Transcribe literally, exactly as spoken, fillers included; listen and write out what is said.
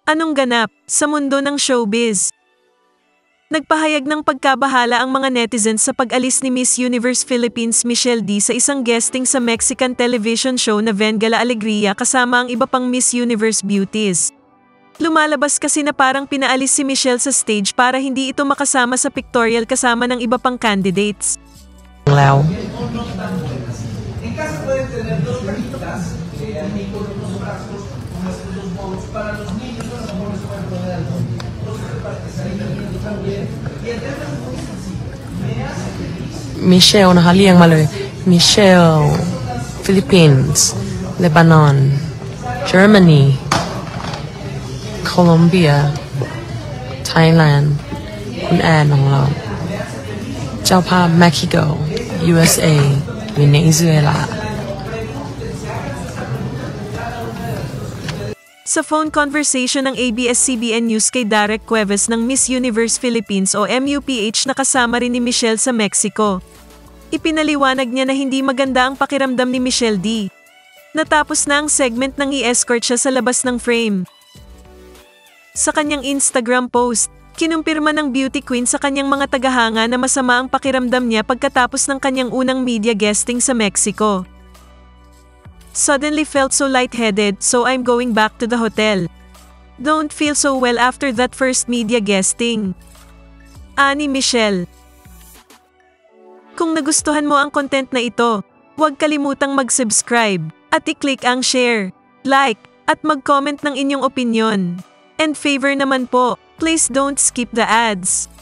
Anong ganap sa mundo ng showbiz? Nagpahayag ng pagkabahala ang mga netizens sa pag-alis ni Miss Universe Philippines Michelle D sa isang guesting sa Mexican television show na Venga la Alegria kasama ang iba pang Miss Universe beauties. Lumalabas kasi na parang pinaalis si Michelle sa stage para hindi ito makasama sa pictorial kasama ng iba pang candidates. Lao. Michelle, nahali ang malo. Michelle, Philippines, Lebanon, Germany, Colombia, Thailand, คุณแอนของเราเจ้าภาพ Mexico, U S A, Venezuela. Sa phone conversation ng A B S C B N News kay Derek Cuevas ng Miss Universe Philippines o M U P H na kasama rin ni Michelle sa Mexico, ipinaliwanag niya na hindi maganda ang pakiramdam ni Michelle D. Natapos na ang segment nang i-escort siya sa labas ng frame. Sa kanyang Instagram post, kinumpirma ng beauty queen sa kanyang mga tagahanga na masama ang pakiramdam niya pagkatapos ng kanyang unang media guesting sa Mexico. Suddenly felt so lightheaded, so I'm going back to the hotel. Don't feel so well after that first media guesting. Ani Michelle. Kung nagustuhan mo ang content na ito, huwag kalimutang mag-subscribe at i-click ang share, like, at mag-comment ng inyong opinion. And favor naman po, please don't skip the ads.